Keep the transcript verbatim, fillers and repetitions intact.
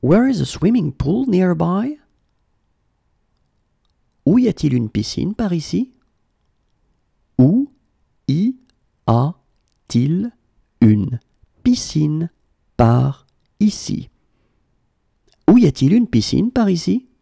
Where is a swimming pool nearby? Où y a-t-il une piscine par ici? Où y a-t-il une piscine par ici? Où y a-t-il une piscine par ici?